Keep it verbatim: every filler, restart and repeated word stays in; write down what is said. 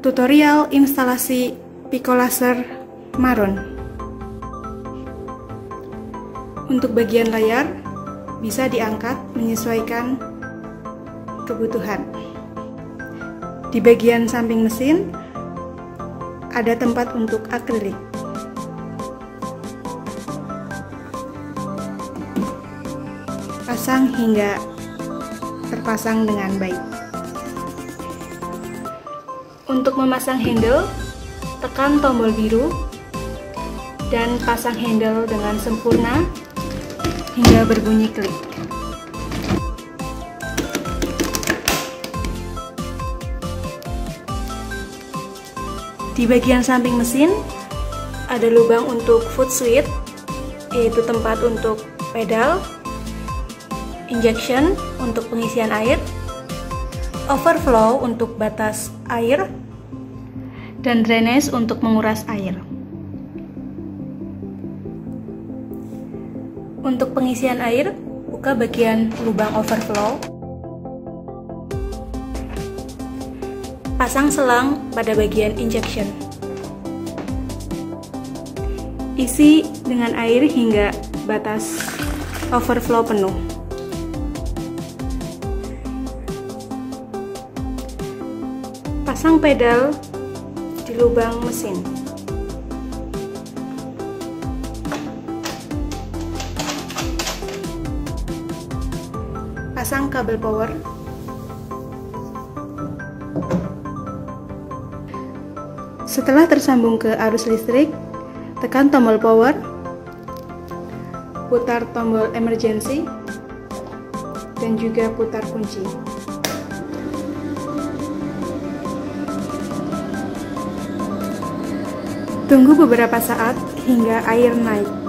Tutorial instalasi Picolaser Maron. Untuk bagian layar bisa diangkat menyesuaikan kebutuhan. Di bagian samping mesin ada tempat untuk akrilik. Pasang hingga terpasang dengan baik. Untuk memasang handle, tekan tombol biru dan pasang handle dengan sempurna hingga berbunyi klik. Di bagian samping mesin ada lubang untuk foot switch, yaitu tempat untuk pedal, injection untuk pengisian air, overflow untuk batas air, dan drainage untuk menguras air. Untuk pengisian air, buka bagian lubang overflow. Pasang selang pada bagian injection. Isi dengan air hingga batas overflow penuh. Pasang pedal di lubang mesin. Pasang kabel power. Setelah tersambung ke arus listrik, tekan tombol power, putar tombol emergency, dan juga putar kunci. Tunggu beberapa saat hingga air naik.